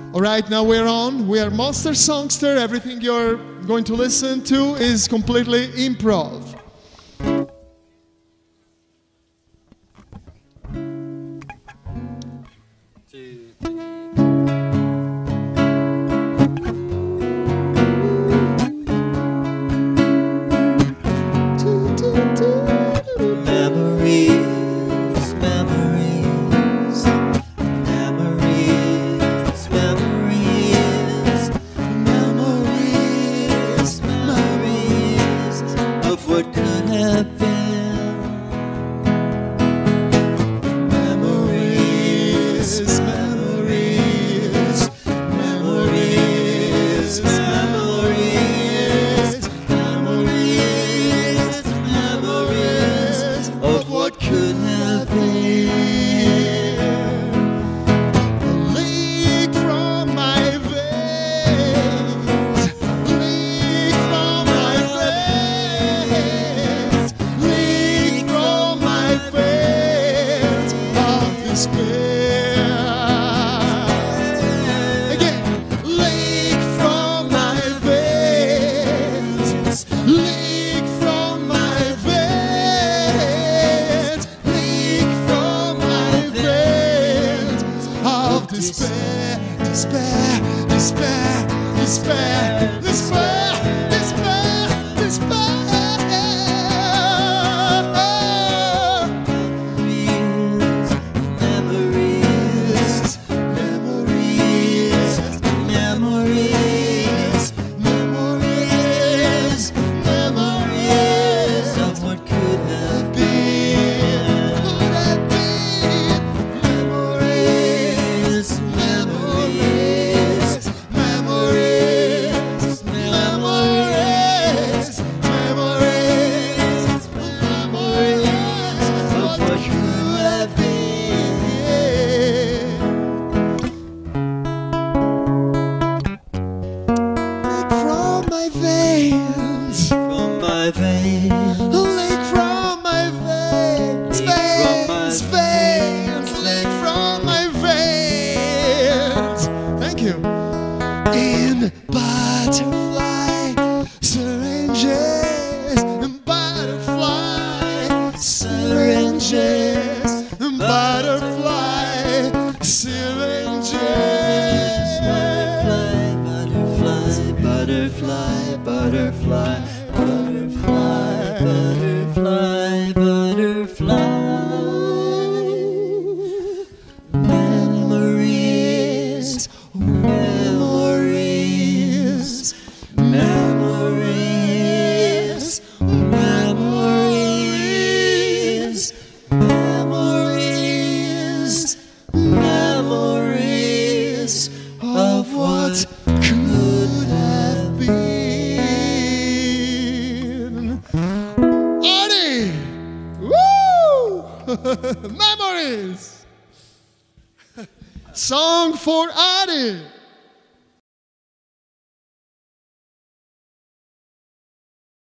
All right, now we're on. We are Monster Songster. Everything you're going to listen to is completely improv. What could have been. Memories, memories, memories, memories, memories, memories of what could have been. A leak from my veins, leak from my veins. Again, leak from my veins, leak from my veins, leak from my veins of despair, despair, despair, despair, despair, despair, despair. From my veins, a leak from my veins, veins, veins, leak from my veins. Thank you. In butterfly syringes, in butterfly syringes, in butterfly syringes. Butterfly, butterfly, butterfly, butterfly, butterfly. Memories, memories, memories, memories, memories, memories of what could have been. Artie! Woo! Memories! Song for Artie!